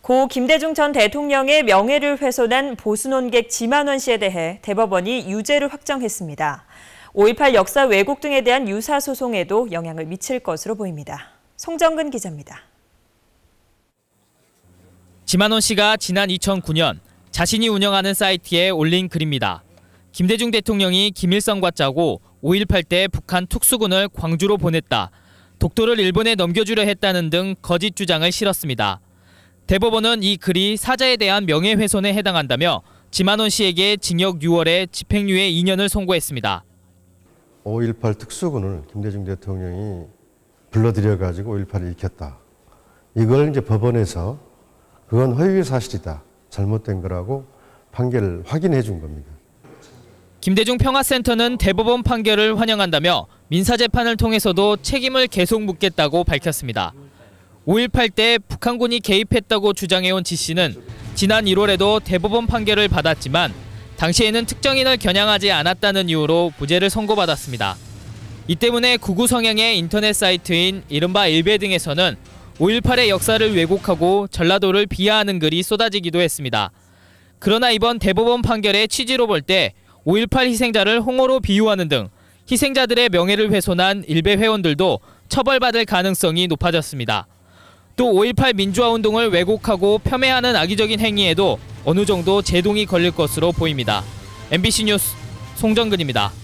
고 김대중 전 대통령의 명예를 훼손한 보수논객 지만원 씨에 대해 대법원이 유죄를 확정했습니다. 5.18 역사 왜곡 등에 대한 유사 소송에도 영향을 미칠 것으로 보입니다. 송정근 기자입니다. 지만원 씨가 지난 2009년 자신이 운영하는 사이트에 올린 글입니다. 김대중 대통령이 김일성과 짜고 5.18 때 북한 특수군을 광주로 보냈다. 독도를 일본에 넘겨주려 했다는 등 거짓 주장을 실었습니다. 대법원은 이 글이 사자에 대한 명예훼손에 해당한다며 지만원 씨에게 징역 6월에 집행유예 2년을 선고했습니다. 5.18 특수군을 김대중 대통령이 불러들여가지고 5.18을 일으켰다. 이걸 이제 법원에서 그건 허위 사실이다. 잘못된 거라고 판결을 확인해 준 겁니다. 김대중 평화센터는 대법원 판결을 환영한다며 민사재판을 통해서도 책임을 계속 묻겠다고 밝혔습니다. 5.18 때 북한군이 개입했다고 주장해온 지 씨는 지난 1월에도 대법원 판결을 받았지만 당시에는 특정인을 겨냥하지 않았다는 이유로 무죄를 선고받았습니다. 이 때문에 극우 성향의 인터넷 사이트인 이른바 일베 등에서는 5.18의 역사를 왜곡하고 전라도를 비하하는 글이 쏟아지기도 했습니다. 그러나 이번 대법원 판결의 취지로 볼 때 5.18 희생자를 홍어로 비유하는 등 희생자들의 명예를 훼손한 일베 회원들도 처벌받을 가능성이 높아졌습니다. 또 5.18 민주화운동을 왜곡하고 폄훼하는 악의적인 행위에도 어느 정도 제동이 걸릴 것으로 보입니다. MBC 뉴스 송정근입니다.